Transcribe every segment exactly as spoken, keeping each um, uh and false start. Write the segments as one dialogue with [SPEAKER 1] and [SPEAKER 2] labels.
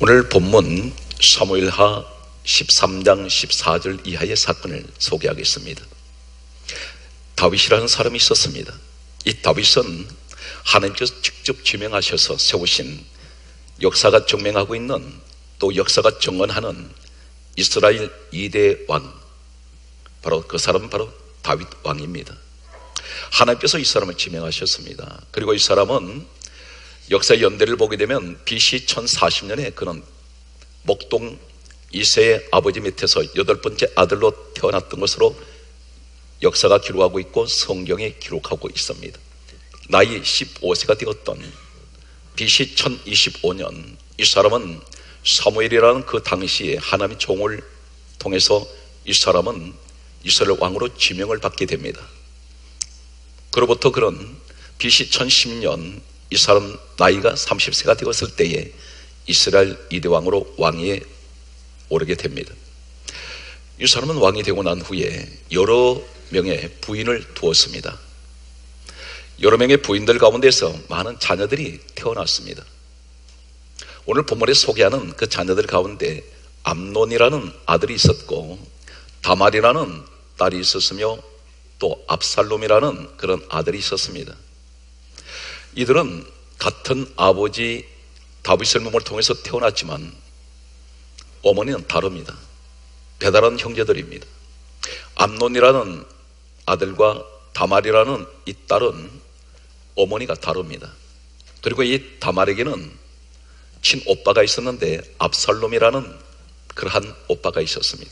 [SPEAKER 1] 오늘 본문 사무엘하 십삼 장 십사 절 이하의 사건을 소개하겠습니다. 다윗이라는 사람이 있었습니다. 이 다윗은 하나님께서 직접 지명하셔서 세우신, 역사가 증명하고 있는, 또 역사가 증언하는 이스라엘 이 대 왕, 바로 그 사람은 바로 다윗 왕입니다. 하나님께서 이 사람을 지명하셨습니다. 그리고 이 사람은 역사의 연대를 보게 되면 비씨 천사십 년에 그는 목동 이세의 아버지 밑에서 여덟 번째 아들로 태어났던 것으로 역사가 기록하고 있고 성경에 기록하고 있습니다. 나이 십오 세가 되었던 비씨 천이십오 년, 이 사람은 사무엘이라는 그 당시에 하나님의 종을 통해서 이 사람은 이스라엘 왕으로 지명을 받게 됩니다. 그로부터 그는 비씨 천십 년, 이 사람 나이가 삼십 세가 되었을 때에 이스라엘 이 대 왕으로 왕위에 오르게 됩니다. 이 사람은 왕이 되고 난 후에 여러 명의 부인을 두었습니다. 여러 명의 부인들 가운데서 많은 자녀들이 태어났습니다. 오늘 본문에 소개하는 그 자녀들 가운데 암논이라는 아들이 있었고 다말이라는 딸이 있었으며 또 압살롬이라는 그런 아들이 있었습니다. 이들은 같은 아버지 다윗의 몸을 통해서 태어났지만 어머니는 다릅니다. 배다른 형제들입니다. 암논이라는 아들과 다말이라는 이 딸은 어머니가 다릅니다. 그리고 이 다말에게는 친오빠가 있었는데 압살롬이라는 그러한 오빠가 있었습니다.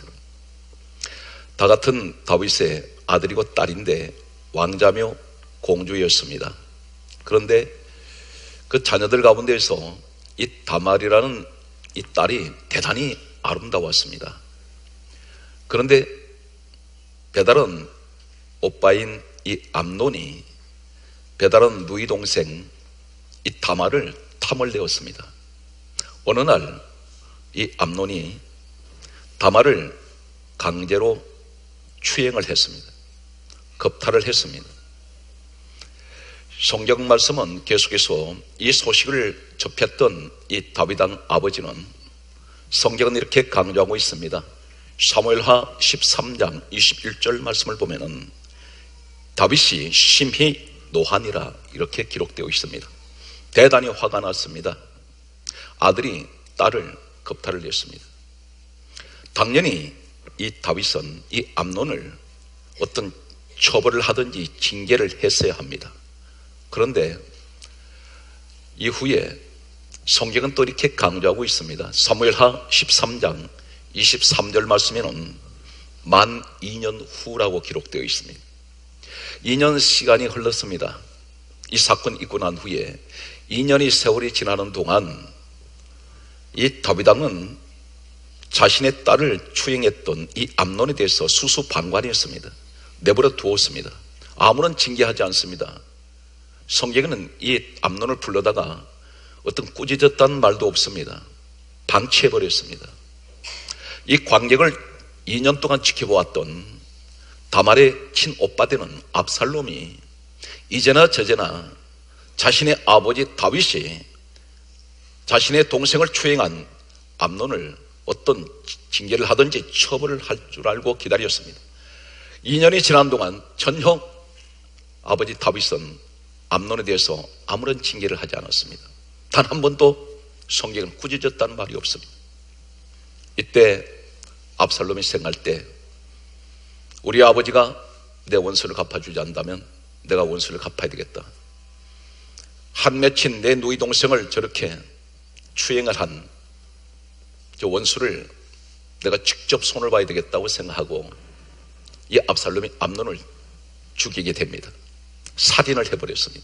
[SPEAKER 1] 다 같은 다윗의 아들이고 딸인데 왕자며 공주였습니다. 그런데 그 자녀들 가운데에서 이 다말이라는 이 딸이 대단히 아름다웠습니다. 그런데 배다른 오빠인 이 암논이 배다른 누이 동생 이 다말을 탐을 내었습니다. 어느 날 이 암논이 다말을 강제로 추행을 했습니다. 겁탈을 했습니다. 성경 말씀은 계속해서 이 소식을 접했던 이 다윗 왕 아버지는 성경은 이렇게 강조하고 있습니다. 사무엘하 십삼 장 이십일 절 말씀을 보면은 다윗이 심히 노하니라 이렇게 기록되어 있습니다. 대단히 화가 났습니다. 아들이 딸을 겁탈을 했습니다. 당연히 이 다윗은 이 암논을 어떤 처벌을 하든지 징계를 했어야 합니다. 그런데 이후에 성경은 또 이렇게 강조하고 있습니다. 사무엘하 십삼 장 이십삼 절 말씀에는 만 이 년 후라고 기록되어 있습니다. 이 년 시간이 흘렀습니다. 이 사건이 있고 난 후에 이 년의 세월이 지나는 동안 이 다윗 왕은 자신의 딸을 추행했던 이 암논에 대해서 수수방관이었습니다. 내버려 두었습니다. 아무런 징계하지 않습니다. 성경에는 이 암논을 불러다가 어떤 꾸짖었다는 말도 없습니다. 방치해버렸습니다. 이 광경을 이 년 동안 지켜보았던 다말의 친오빠 되는 압살롬이 이제나 저제나 자신의 아버지 다윗이 자신의 동생을 추행한 암논을 어떤 징계를 하든지 처벌을 할 줄 알고 기다렸습니다. 이 년이 지난 동안 전혀 아버지 다윗은 암논에 대해서 아무런 징계를 하지 않았습니다. 단 한 번도 성경은 꾸짖었다는 말이 없습니다. 이때 압살롬이 생각할 때 우리 아버지가 내 원수를 갚아주지 않는다면 내가 원수를 갚아야 되겠다. 한 맺힌 내 누이 동생을 저렇게 추행을 한 저 원수를 내가 직접 손을 봐야 되겠다고 생각하고 이 압살롬이 암논을 죽이게 됩니다. 살인을 해버렸습니다.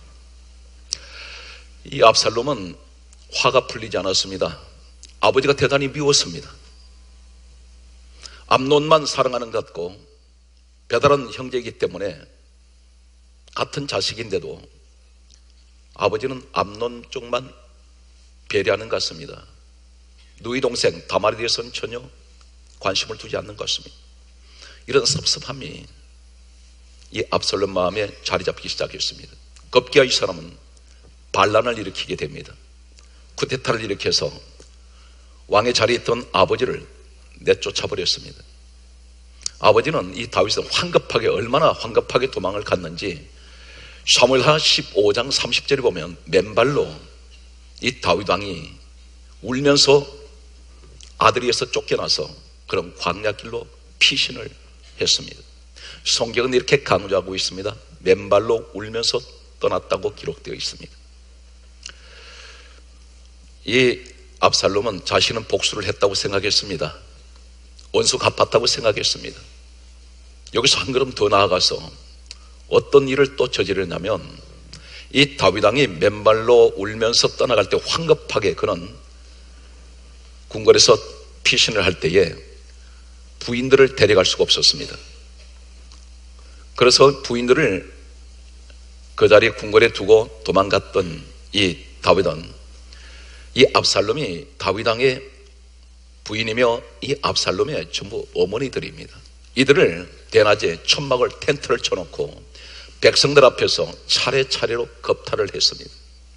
[SPEAKER 1] 이 압살롬은 화가 풀리지 않았습니다. 아버지가 대단히 미웠습니다. 암논만 사랑하는 것 같고 배다른 형제이기 때문에 같은 자식인데도 아버지는 암논 쪽만 배려하는 것 같습니다. 누이 동생 다말에 대해서는 전혀 관심을 두지 않는 것 같습니다. 이런 섭섭함이 이 압살롬 마음에 자리 잡기 시작했습니다. 급기야 이 사람은 반란을 일으키게 됩니다. 쿠데타를 일으켜서 왕의 자리에 있던 아버지를 내쫓아 버렸습니다. 아버지는 이 다윗은 황급하게, 얼마나 황급하게 도망을 갔는지 사무엘하 십오 장 삼십 절에 보면 맨발로 이 다윗 왕이 울면서 아들에게서 쫓겨나서 그런 광야길로 피신을 했습니다. 성경은 이렇게 강조하고 있습니다. 맨발로 울면서 떠났다고 기록되어 있습니다. 이 압살롬은 자신은 복수를 했다고 생각했습니다. 원수 갚았다고 생각했습니다. 여기서 한 걸음 더 나아가서 어떤 일을 또 저지르냐면 이 다윗 왕이 맨발로 울면서 떠나갈 때 황급하게 그런 궁궐에서 피신을 할 때에 부인들을 데려갈 수가 없었습니다. 그래서 부인들을 그 자리에 궁궐에 두고 도망갔던 이 다윗은 이 압살롬이 다윗 왕의 부인이며 이 압살롬의 전부 어머니들입니다. 이들을 대낮에 천막을 텐트를 쳐놓고 백성들 앞에서 차례차례로 겁탈을 했습니다.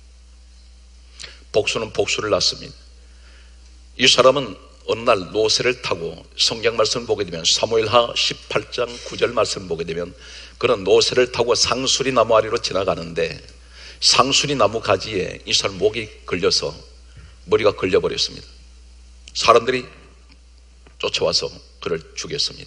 [SPEAKER 1] 복수는 복수를 낳습니다. 이 사람은 어느 날 노새를 타고 성경 말씀을 보게 되면 사무엘하 십팔 장 구 절 말씀을 보게 되면 그런 노새를 타고 상수리 나무 아래로 지나가는데 상수리 나무 가지에 이 사람 목이 걸려서 머리가 걸려버렸습니다. 사람들이 쫓아와서 그를 죽였습니다.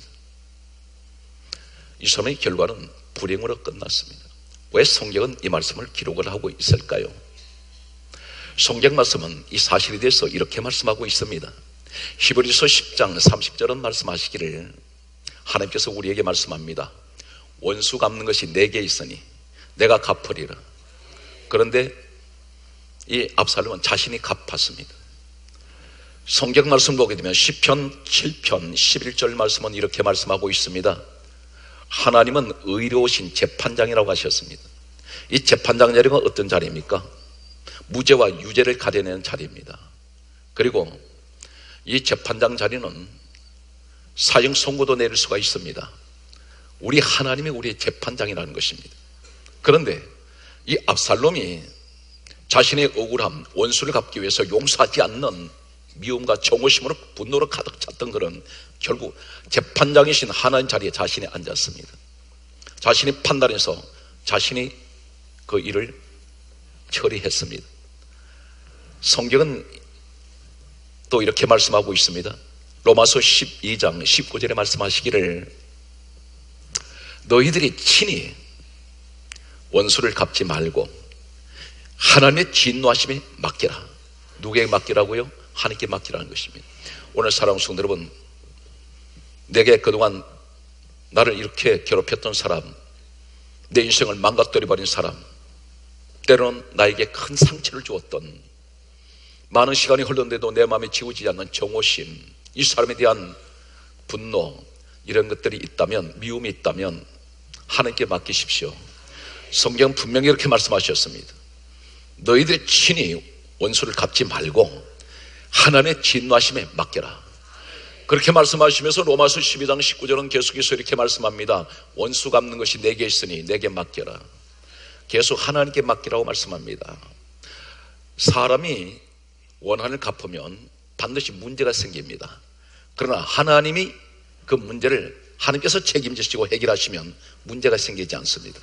[SPEAKER 1] 이 사람의 결과는 불행으로 끝났습니다. 왜 성경은 이 말씀을 기록을 하고 있을까요? 성경 말씀은 이 사실에 대해서 이렇게 말씀하고 있습니다. 히브리서 십 장 삼십 절은 말씀하시기를 하나님께서 우리에게 말씀합니다. 원수 갚는 것이 내게 있으니 내가 갚으리라. 그런데 이 압살롬은 자신이 갚았습니다. 성경 말씀 보게 되면 시편 칠 편 십일 절 말씀은 이렇게 말씀하고 있습니다. 하나님은 의로우신 재판장이라고 하셨습니다. 이 재판장 자리가 어떤 자리입니까? 무죄와 유죄를 가려내는 자리입니다. 그리고 이 재판장 자리는 사형 선고도 내릴 수가 있습니다. 우리 하나님이 우리의 재판장이라는 것입니다. 그런데 이 압살롬이 자신의 억울함, 원수를 갚기 위해서 용서하지 않는 미움과 정오심으로 분노로 가득 찼던 그런 결국 재판장이신 하나님 자리에 자신이 앉았습니다. 자신이 판단해서 자신이 그 일을 처리했습니다. 성경은 또 이렇게 말씀하고 있습니다. 로마서 십이 장 십구 절에 말씀하시기를 너희들이 친히 원수를 갚지 말고 하나님의 진노하심에 맡겨라. 누구에게 맡기라고요? 하나님께 맡기라는 것입니다. 오늘 사랑하는 성도 여러분, 내게 그동안 나를 이렇게 괴롭혔던 사람, 내 인생을 망가뜨려버린 사람, 때로는 나에게 큰 상처를 주었던, 많은 시간이 흘렀는데도 내 마음에 지워지지 않는 정오심, 이 사람에 대한 분노, 이런 것들이 있다면, 미움이 있다면 하나님께 맡기십시오. 성경 분명히 이렇게 말씀하셨습니다. 너희들 친히 원수를 갚지 말고 하나님의 진노하심에 맡겨라. 그렇게 말씀하시면서 로마서 십이 장 십구 절은 계속해서 이렇게 말씀합니다. 원수 갚는 것이 내게 있으니 내게 맡겨라. 계속 하나님께 맡기라고 말씀합니다. 사람이 원한을 갚으면 반드시 문제가 생깁니다. 그러나 하나님이 그 문제를 하나님께서 책임지시고 해결하시면 문제가 생기지 않습니다.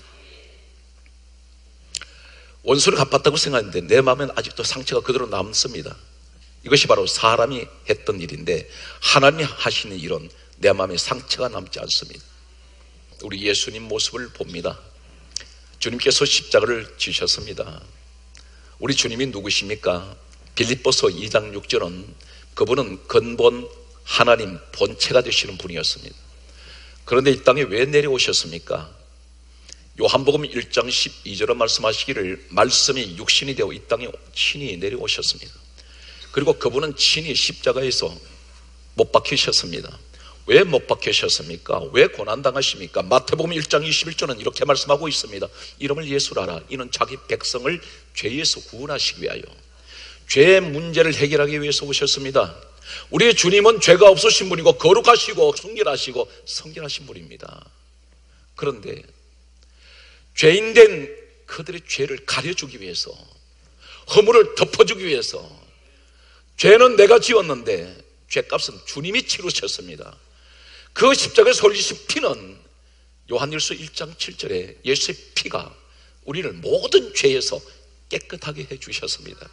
[SPEAKER 1] 원수를 갚았다고 생각하는데 내 마음엔 아직도 상처가 그대로 남습니다. 이것이 바로 사람이 했던 일인데 하나님이 하시는 일은 내 마음에 상처가 남지 않습니다. 우리 예수님 모습을 봅니다. 주님께서 십자가를 지셨습니다. 우리 주님이 누구십니까? 빌립보서 이 장 육 절은 그분은 근본 하나님 본체가 되시는 분이었습니다. 그런데 이 땅에 왜 내려오셨습니까? 요한복음 일 장 십이 절은 말씀하시기를 말씀이 육신이 되어 이 땅에 친히 내려오셨습니다. 그리고 그분은 친히 십자가에서 못 박히셨습니다. 왜 못 박히셨습니까? 왜 고난당하십니까? 마태복음 일 장 이십일 절은 이렇게 말씀하고 있습니다. 이름을 예수라라. 이는 자기 백성을 죄에서 구원하시기 위하여, 죄의 문제를 해결하기 위해서 오셨습니다. 우리 주님은 죄가 없으신 분이고 거룩하시고 순결하시고 성결하신 분입니다. 그런데 죄인된 그들의 죄를 가려주기 위해서, 허물을 덮어주기 위해서, 죄는 내가 지었는데 죄값은 주님이 치르셨습니다. 그 십자가에서 흘리신 피는 요한일서 일 장 칠 절에 예수의 피가 우리를 모든 죄에서 깨끗하게 해주셨습니다.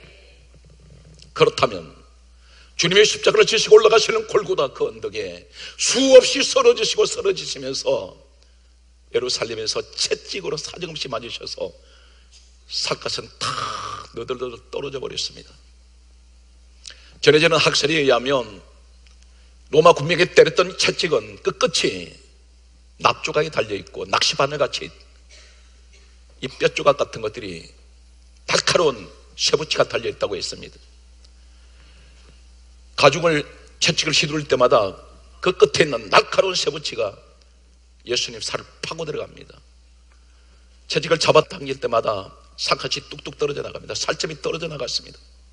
[SPEAKER 1] 그렇다면 주님의 십자가를 지시고 올라가시는 골고다 그 언덕에 수없이 쓰러지시고 쓰러지시면서 예루살렘에서 채찍으로 사정없이 맞으셔서 살갗은 탁 너덜너덜 떨어져 버렸습니다. 전해지는 학설에 의하면 로마 군병이 때렸던 채찍은 끝끝이 납조각이 달려있고 낚시바늘같이 이 뼈조각 같은 것들이 날카로운 쇠붙이가 달려있다고 했습니다. 가죽을 채찍을 휘두를 때마다 그 끝에 있는 날카로운 쇠붙이가 예수님 살을 파고 들어갑니다. 채찍을 잡아당길 때마다 살갗이 뚝뚝 떨어져 나갑니다. 살점이 떨어져 나갔습니다.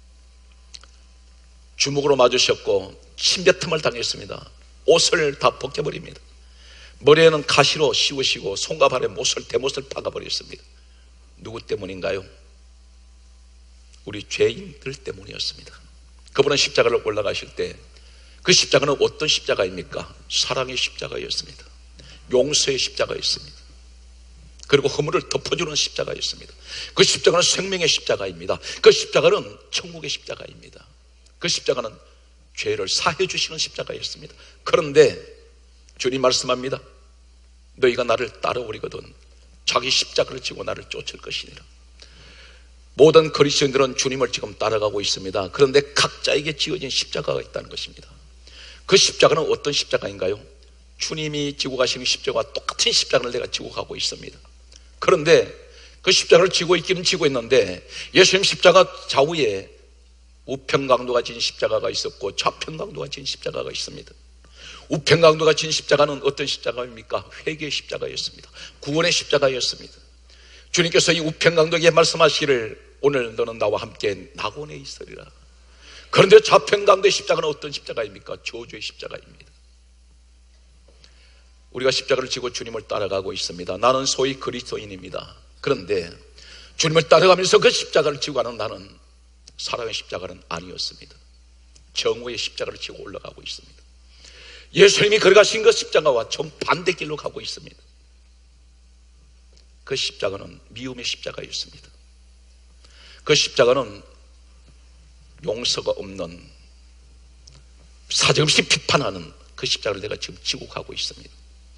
[SPEAKER 1] 주먹으로 맞으셨고 침뱉음을 당했습니다. 옷을 다 벗겨버립니다. 머리에는 가시로 씌우시고 손과 발에 못을 대못을 박아버렸습니다. 누구 때문인가요? 우리 죄인들 때문이었습니다. 그분은 십자가를 올라가실 때 그 십자가는 어떤 십자가입니까? 사랑의 십자가였습니다. 용서의 십자가였습니다. 그리고 허물을 덮어주는 십자가였습니다. 그 십자가는 생명의 십자가입니다. 그 십자가는 천국의 십자가입니다. 그 십자가는 죄를 사해 주시는 십자가였습니다. 그런데 주님 말씀합니다. 너희가 나를 따라오리거든 자기 십자가를 지고 나를 쫓을 것이니라. 모든 그리스도인들은 주님을 지금 따라가고 있습니다. 그런데 각자에게 지어진 십자가가 있다는 것입니다. 그 십자가는 어떤 십자가인가요? 주님이 지고 가시는 십자가와 똑같은 십자가를 내가 지고 가고 있습니다. 그런데 그 십자가를 지고 있기는 지고 있는데 예수님 십자가 좌우에 우편강도가 진 십자가가 있었고 좌편강도가 진 십자가가 있습니다. 우편강도가 진 십자가는 어떤 십자가입니까? 회개의 십자가였습니다. 구원의 십자가였습니다. 주님께서 이 우편강도에게 말씀하시기를 오늘 너는 나와 함께 낙원에 있으리라. 그런데 좌편강도의 십자가는 어떤 십자가입니까? 저주의 십자가입니다. 우리가 십자가를 지고 주님을 따라가고 있습니다. 나는 소위 그리스도인입니다. 그런데 주님을 따라가면서 그 십자가를 지고 가는 나는 사랑의 십자가는 아니었습니다. 정오의 십자가를 지고 올라가고 있습니다. 예수님이 걸어가신 그 십자가와 정반대 길로 가고 있습니다. 그 십자가는 미움의 십자가였습니다. 그 십자가는 용서가 없는 사정없이 비판하는 그 십자가를 내가 지금 지고 가고 있습니다.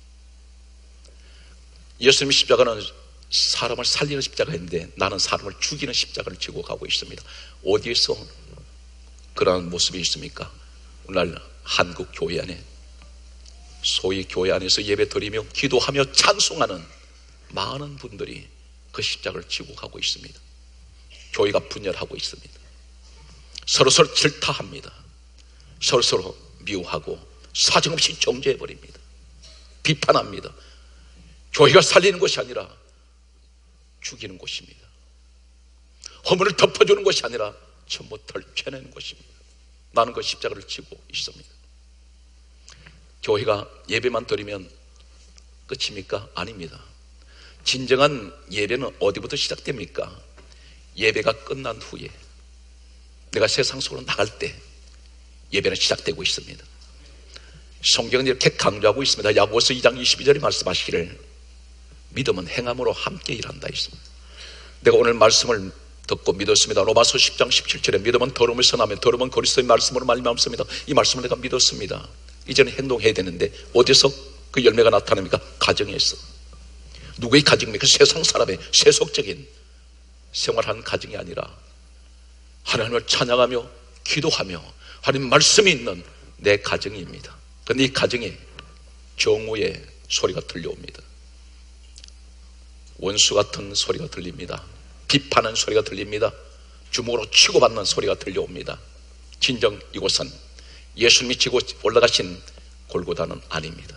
[SPEAKER 1] 예수님의 십자가는 사람을 살리는 십자가인데 나는 사람을 죽이는 십자가를 지고 가고 있습니다. 어디에서 그러한 모습이 있습니까? 오늘 한국 교회 안에 소위 교회 안에서 예배 드리며 기도하며 찬송하는 많은 분들이 그 십자가를 지고 가고 있습니다. 교회가 분열하고 있습니다. 서로서로 질타합니다. 서로서로 미워하고 사정없이 정죄해버립니다. 비판합니다. 교회가 살리는 것이 아니라 죽이는 곳입니다. 허물을 덮어주는 것이 아니라 전부 덜쳐내는 것입니다. 나는 그 십자가를 지고 있습니다. 교회가 예배만 드리면 끝입니까? 아닙니다. 진정한 예배는 어디부터 시작됩니까? 예배가 끝난 후에 내가 세상 속으로 나갈 때 예배는 시작되고 있습니다. 성경은 이렇게 강조하고 있습니다. 야고보서 이 장 이십이 절에 말씀하시기를 믿음은 행함으로 함께 일한다 했습니다. 내가 오늘 말씀을 듣고 믿었습니다. 로마서 십 장 십칠 절에 믿음은 더러움에서 나며 더러움은 그리스도의 말씀으로 말미암습니다. 이 말씀을 내가 믿었습니다. 이제는 행동해야 되는데 어디서 그 열매가 나타납니까? 가정에서. 누구의 가정입니까? 세상 사람의 세속적인 생활하는 가정이 아니라 하나님을 찬양하며 기도하며 하나님 말씀이 있는 내 가정입니다. 그런데 이 가정에 정오의 소리가 들려옵니다. 원수 같은 소리가 들립니다. 비판하는 소리가 들립니다. 주먹으로 치고받는 소리가 들려옵니다. 진정 이곳은 예수님이 지고 올라가신 골고다는 아닙니다.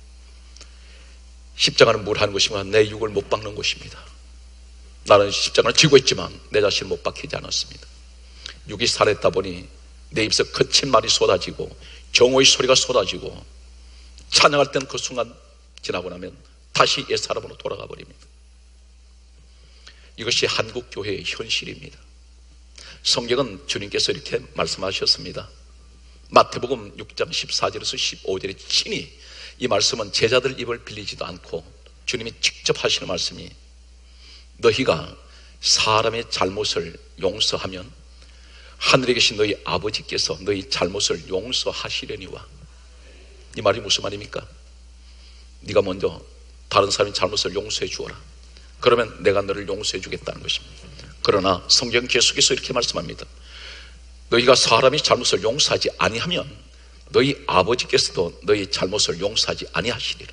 [SPEAKER 1] 십자가는 뭘 하는 것인가? 내 육을 못 박는 것입니다. 나는 십자가를 지고 있지만 내 자신을 못 박히지 않았습니다. 육이 살았다 보니 내 입에서 거친 말이 쏟아지고 정오의 소리가 쏟아지고 찬양할 때는 그 순간 지나고 나면 다시 옛 사람으로 돌아가 버립니다. 이것이 한국 교회의 현실입니다. 성경은 주님께서 이렇게 말씀하셨습니다. 마태복음 육 장 십사 절에서 십오 절에 친히 이 말씀은 제자들 입을 빌리지도 않고 주님이 직접 하시는 말씀이, 너희가 사람의 잘못을 용서하면 하늘에 계신 너희 아버지께서 너희 잘못을 용서하시려니와. 이 말이 무슨 말입니까? 네가 먼저 다른 사람의 잘못을 용서해 주어라. 그러면 내가 너를 용서해 주겠다는 것입니다. 그러나 성경 계속해서 이렇게 말씀합니다. 너희가 사람의 잘못을 용서하지 아니하면 너희 아버지께서도 너희 잘못을 용서하지 아니하시리라.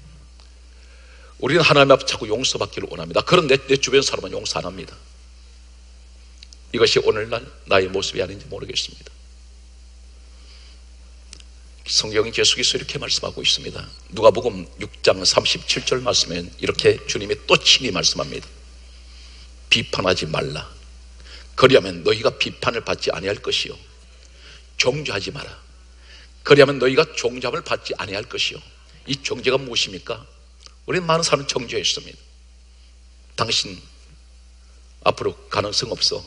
[SPEAKER 1] 우리는 하나님 앞에 자꾸 용서받기를 원합니다. 그런데 내 주변 사람은 용서 안 합니다. 이것이 오늘날 나의 모습이 아닌지 모르겠습니다. 성경이 계속해서 이렇게 말씀하고 있습니다. 누가복음 육 장 삼십칠 절 말씀엔 이렇게 주님이 또 친히 말씀합니다. 비판하지 말라. 그리하면 너희가 비판을 받지 아니할 것이요, 정죄하지 마라. 그리하면 너희가 종잡을 받지 아니할 것이요. 이 정죄가 무엇입니까? 우리는 많은 사람을 정죄했습니다. 당신 앞으로 가능성 없어.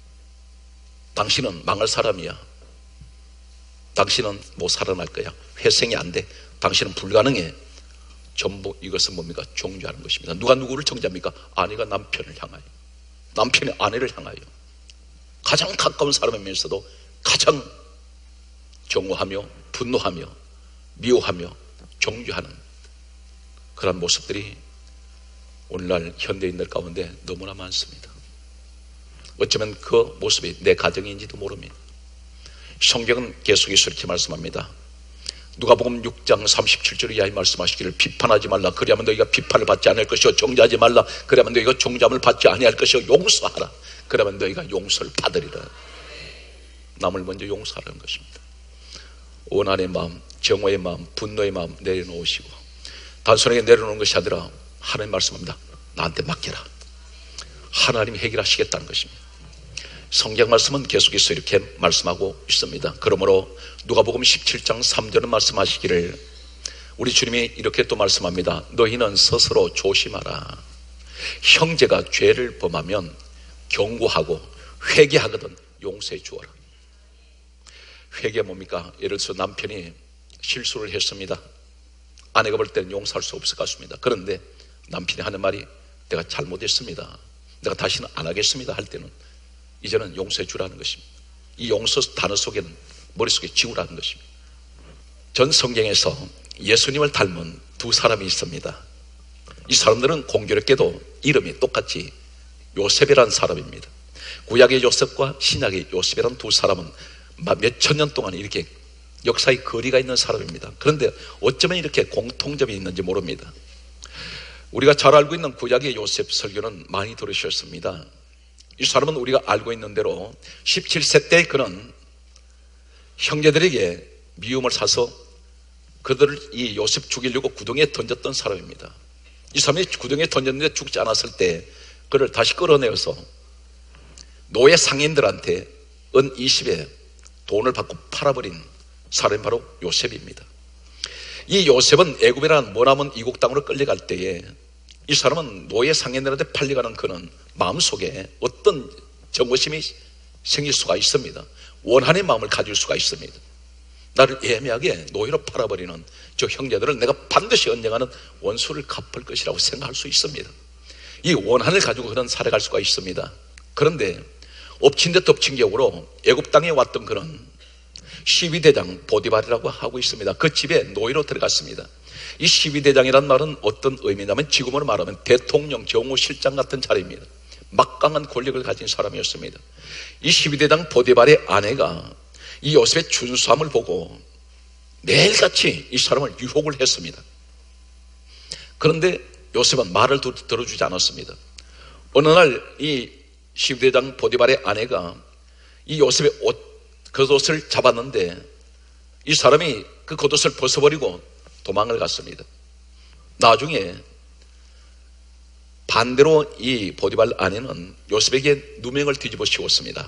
[SPEAKER 1] 당신은 망할 사람이야. 당신은 못 살아날 거야. 회생이 안 돼. 당신은 불가능해. 전부 이것은 뭡니까? 정죄하는 것입니다. 누가 누구를 정죄합니까? 아내가 남편을 향하여, 남편이 아내를 향하여, 가장 가까운 사람이면서도 가장 정오하며 분노하며 미워하며 정죄하는 그런 모습들이 오늘날 현대인들 가운데 너무나 많습니다. 어쩌면 그 모습이 내 가정인지도 모릅니다. 성경은 계속해서 이렇게 말씀합니다. 누가복음 육 장 삼십칠 절에 이하에 말씀하시기를 비판하지 말라. 그리하면 너희가 비판을 받지 않을 것이요, 정죄하지 말라. 그러면 너희가 종잡을 받지 아니할 것이요, 용서하라. 그러면 너희가 용서를 받으리라. 남을 먼저 용서하라는 것입니다. 원한의 마음, 정오의 마음, 분노의 마음 내려놓으시고, 단순하게 내려놓는 것이 아니라 하나님 말씀합니다. 나한테 맡겨라. 하나님이 해결하시겠다는 것입니다. 성경 말씀은 계속해서 이렇게 말씀하고 있습니다. 그러므로 누가복음 십칠 장 삼 절은 말씀하시기를, 우리 주님이 이렇게 또 말씀합니다. 너희는 스스로 조심하라. 형제가 죄를 범하면 경고하고 회개하거든 용서해 주어라. 회개 뭡니까? 예를 들어서 남편이 실수를 했습니다. 아내가 볼 때는 용서할 수 없을 것 같습니다. 그런데 남편이 하는 말이, 내가 잘못했습니다, 내가 다시는 안 하겠습니다 할 때는 이제는 용서해 주라는 것입니다. 이 용서 단어 속에는 머릿속에 지우라는 것입니다. 전 성경에서 예수님을 닮은 두 사람이 있습니다. 이 사람들은 공교롭게도 이름이 똑같이 요셉이라는 사람입니다. 구약의 요셉과 신약의 요셉이라는 두 사람은 몇 천 년 동안 이렇게 역사의 거리가 있는 사람입니다. 그런데 어쩌면 이렇게 공통점이 있는지 모릅니다. 우리가 잘 알고 있는 구약의 요셉 설교는 많이 들으셨습니다. 이 사람은 우리가 알고 있는 대로 십칠 세 때 그는 형제들에게 미움을 사서 그들을 이 요셉 죽이려고 구덩이에 던졌던 사람입니다. 이 사람이 구덩이에 던졌는데 죽지 않았을 때 그를 다시 끌어내어서 노예 상인들한테 은 이십에 돈을 받고 팔아버린 사람이 바로 요셉입니다. 이 요셉은 애굽이라는 머나먼 이국 땅으로 끌려갈 때에 이 사람은 노예 상인들한테 팔려가는 그는 마음속에 어떤 정오심이 생길 수가 있습니다. 원한의 마음을 가질 수가 있습니다. 나를 애매하게 노예로 팔아버리는 저 형제들을 내가 반드시 언젠가는 원수를 갚을 것이라고 생각할 수 있습니다. 이 원한을 가지고 그는 살아갈 수가 있습니다. 그런데 엎친 데 덮친 격으로 애굽 땅에 왔던 그는 십이대장 보디발이라고 하고 있습니다. 그 집에 노예로 들어갔습니다. 이 십이대장이란 말은 어떤 의미냐면 지금으로 말하면 대통령, 정무실장 같은 자리입니다. 막강한 권력을 가진 사람이었습니다. 이 십이대장 보디발의 아내가 이 요셉의 준수함을 보고 매일같이 이 사람을 유혹을 했습니다. 그런데 요셉은 말을 들어주지 않았습니다. 어느 날 이 십이대장 보디발의 아내가 이 요셉의 옷, 겉옷을 잡았는데 이 사람이 그 겉옷을 벗어버리고 도망을 갔습니다. 나중에 반대로 이 보디발 아내는 요셉에게 누명을 뒤집어 씌웠습니다.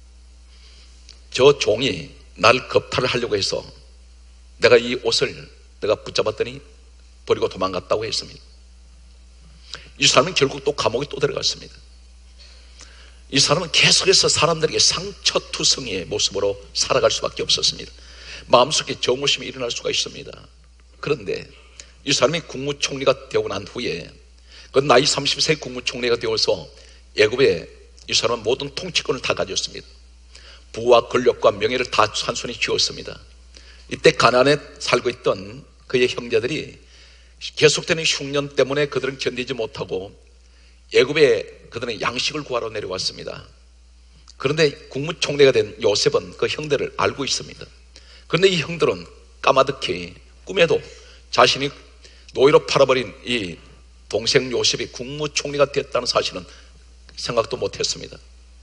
[SPEAKER 1] 저 종이 나를 겁탈을 하려고 해서 내가 이 옷을 내가 붙잡았더니 버리고 도망갔다고 했습니다. 이 사람은 결국 또 감옥에 또 들어갔습니다. 이 사람은 계속해서 사람들에게 상처투성이의 모습으로 살아갈 수밖에 없었습니다. 마음속에 정오심이 일어날 수가 있습니다. 그런데 이 사람이 국무총리가 되고 난 후에 그 나이 삼십 세 국무총리가 되어서 애굽에 이 사람은 모든 통치권을 다 가졌습니다. 부와 권력과 명예를 다 한손에 쥐었습니다. 이때 가나안에 살고 있던 그의 형제들이 계속되는 흉년 때문에 그들은 견디지 못하고 애굽에 그들은 양식을 구하러 내려왔습니다. 그런데 국무총리가 된 요셉은 그 형들을 알고 있습니다. 그런데 이 형들은 까마득히 꿈에도 자신이 노예로 팔아버린 이 동생 요셉이 국무총리가 됐다는 사실은 생각도 못했습니다.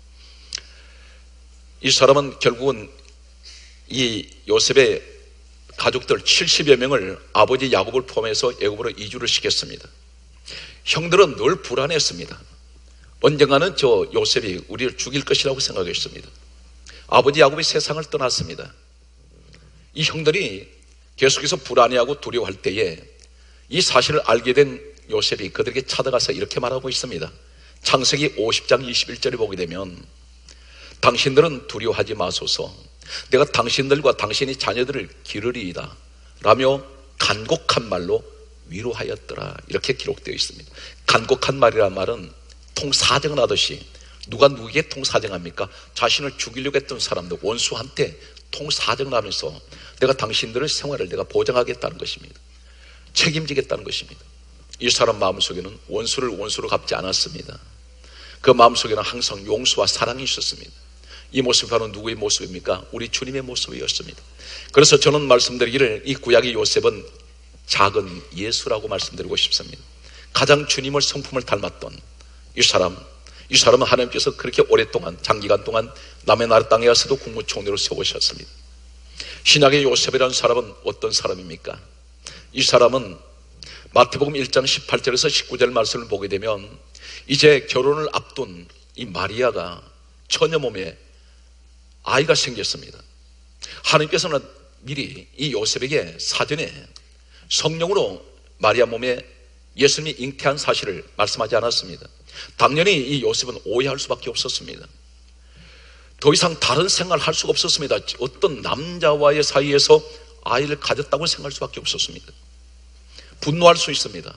[SPEAKER 1] 이 사람은 결국은 이 요셉의 가족들 칠십여 명을 아버지 야곱을 포함해서 애굽으로 이주를 시켰습니다. 형들은 늘 불안했습니다. 언젠가는 저 요셉이 우리를 죽일 것이라고 생각했습니다. 아버지 야곱이 세상을 떠났습니다. 이 형들이 계속해서 불안해하고 두려워할 때에 이 사실을 알게 된 요셉이 그들에게 찾아가서 이렇게 말하고 있습니다. 창세기 오십 장 이십일 절에 보게 되면 당신들은 두려워하지 마소서, 내가 당신들과 당신의 자녀들을 기르리이다 라며 간곡한 말로 위로하였더라, 이렇게 기록되어 있습니다. 간곡한 말이란 말은 통사정을 하듯이, 누가 누구에게 통사정합니까? 자신을 죽이려고 했던 사람들, 원수한테 통사정을 하면서 내가 당신들의 생활을 내가 보장하겠다는 것입니다. 책임지겠다는 것입니다. 이 사람 마음속에는 원수를 원수로 갚지 않았습니다. 그 마음속에는 항상 용서와 사랑이 있었습니다. 이 모습이 바로 누구의 모습입니까? 우리 주님의 모습이었습니다. 그래서 저는 말씀드리기를 이 구약의 요셉은 작은 예수라고 말씀드리고 싶습니다. 가장 주님을 성품을 닮았던 이 사람, 이 사람은 하나님께서 그렇게 오랫동안, 장기간 동안 남의 나라 땅에 가서도 국무총리로 세우셨습니다. 신약의 요셉이라는 사람은 어떤 사람입니까? 이 사람은 마태복음 일 장 십팔 절에서 십구 절 말씀을 보게 되면 이제 결혼을 앞둔 이 마리아가 처녀 몸에 아이가 생겼습니다. 하나님께서는 미리 이 요셉에게 사전에 성령으로 마리아 몸에 예수님이 잉태한 사실을 말씀하지 않았습니다. 당연히 이 요셉은 오해할 수밖에 없었습니다. 더 이상 다른 생각을 할 수가 없었습니다. 어떤 남자와의 사이에서 아이를 가졌다고 생각할 수밖에 없었습니다. 분노할 수 있습니다.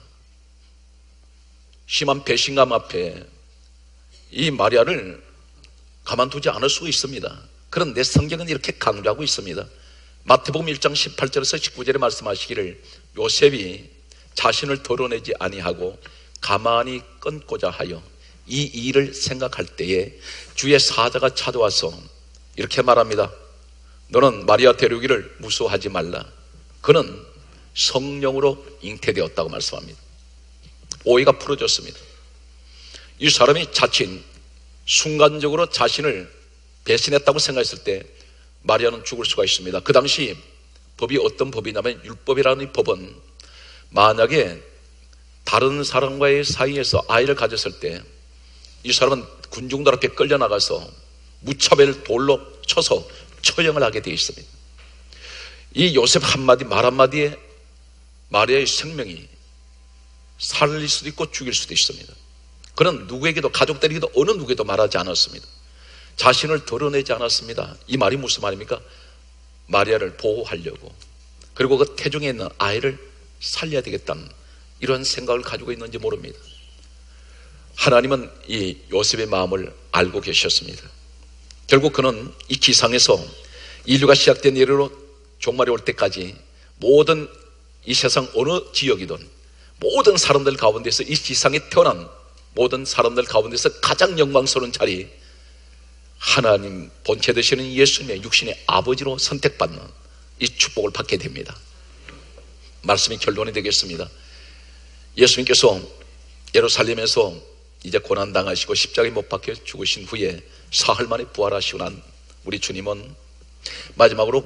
[SPEAKER 1] 심한 배신감 앞에 이 마리아를 가만두지 않을 수가 있습니다. 그런데 성경은 이렇게 강조하고 있습니다. 마태복음 일 장 십팔 절에서 십구 절에 말씀하시기를 요셉이 자신을 드러내지 아니하고 가만히 끊고자 하여 이 일을 생각할 때에 주의 사자가 찾아와서 이렇게 말합니다. 너는 마리아 데려오기를 무서워하지 말라. 그는 성령으로 잉태되었다고 말씀합니다. 오해가 풀어졌습니다. 이 사람이 자칫 순간적으로 자신을 배신했다고 생각했을 때 마리아는 죽을 수가 있습니다. 그 당시 법이 어떤 법이냐면 율법이라는 이 법은 만약에 다른 사람과의 사이에서 아이를 가졌을 때 이 사람은 군중들 앞에 끌려나가서 무차별 돌로 쳐서 처형을 하게 되어 있습니다. 이 요셉 한마디 말 한마디에 마리아의 생명이 살릴 수도 있고 죽일 수도 있습니다. 그는 누구에게도, 가족들에게도 어느 누구에도 말하지 않았습니다. 자신을 드러내지 않았습니다. 이 말이 무슨 말입니까? 마리아를 보호하려고, 그리고 그 태중에 있는 아이를 살려야 되겠다는 이런 생각을 가지고 있는지 모릅니다. 하나님은 이 요셉의 마음을 알고 계셨습니다. 결국 그는 이 지상에서 인류가 시작된 이래로 종말이 올 때까지 모든 이 세상 어느 지역이든 모든 사람들 가운데서, 이 지상에 태어난 모든 사람들 가운데서 가장 영광스러운 자리, 하나님 본체 되시는 예수님의 육신의 아버지로 선택받는 이 축복을 받게 됩니다. 말씀이 결론이 되겠습니다. 예수님께서 예루살렘에서 이제 고난당하시고 십자가에 못 박혀 죽으신 후에 사흘 만에 부활하시고 난 우리 주님은 마지막으로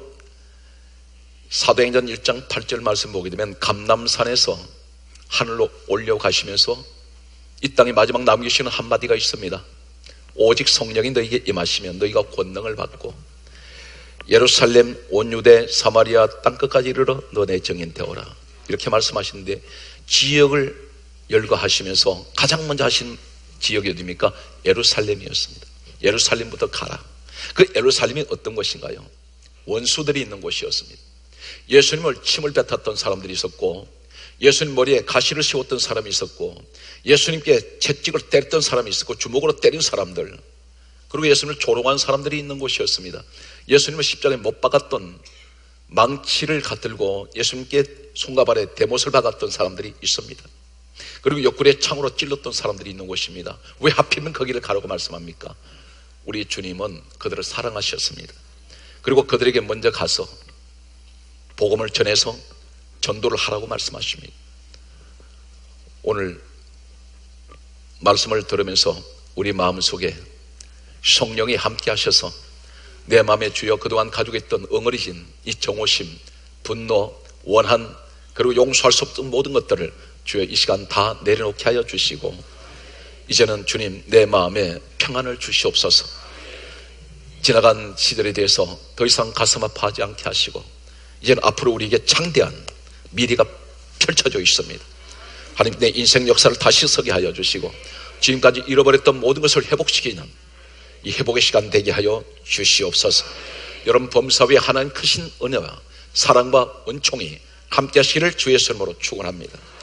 [SPEAKER 1] 사도행전 일 장 팔 절 말씀 보게 되면 감람산에서 하늘로 올려가시면서 이 땅에 마지막 남기시는 한마디가 있습니다. 오직 성령이 너희에게 임하시면 너희가 권능을 받고 예루살렘 온 유대 사마리아 땅끝까지 이르러 너네 증인 되어라, 이렇게 말씀하시는데 지역을 열거하시면서 가장 먼저 하신 지역이 어디입니까? 예루살렘이었습니다. 예루살렘부터 가라. 그 예루살렘이 어떤 것인가요? 원수들이 있는 곳이었습니다. 예수님을 침을 뱉었던 사람들이 있었고, 예수님 머리에 가시를 씌웠던 사람이 있었고, 예수님께 채찍을 때렸던 사람이 있었고, 주먹으로 때린 사람들, 그리고 예수님을 조롱한 사람들이 있는 곳이었습니다. 예수님을 십자가에 못 박았던, 망치를 갖들고 예수님께 손과 발에 대못을 박았던 사람들이 있습니다. 그리고 옆구리에 창으로 찔렀던 사람들이 있는 곳입니다. 왜 하필이면 거기를 가라고 말씀합니까? 우리 주님은 그들을 사랑하셨습니다. 그리고 그들에게 먼저 가서 복음을 전해서 전도를 하라고 말씀하십니다. 오늘 말씀을 들으면서 우리 마음속에 성령이 함께 하셔서 내 마음에 주여 그동안 가지고 있던 엉어리진 이 정오심, 분노, 원한, 그리고 용서할 수 없던 모든 것들을 주여 이 시간 다 내려놓게 하여 주시고, 이제는 주님 내 마음에 평안을 주시옵소서. 지나간 시절에 대해서 더 이상 가슴 아파하지 않게 하시고, 이제는 앞으로 우리에게 창대한 미래가 펼쳐져 있습니다. 하나님 내 인생 역사를 다시 서게 하여 주시고, 지금까지 잃어버렸던 모든 것을 회복시키는 이 회복의 시간 되게 하여 주시옵소서. 여러분 범사위에 하나님 크신 은혜와 사랑과 은총이 함께 하시기를 주의 이름으로 축원합니다.